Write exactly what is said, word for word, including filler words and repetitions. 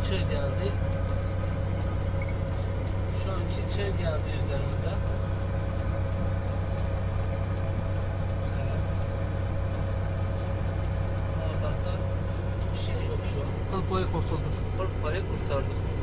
çığ geldi. Şu an iki çığ geldi üzerimize. Evet. Allah'tan bir şey yok şu an. Kıl payı kurtulduk. Kırk payı kurtardık.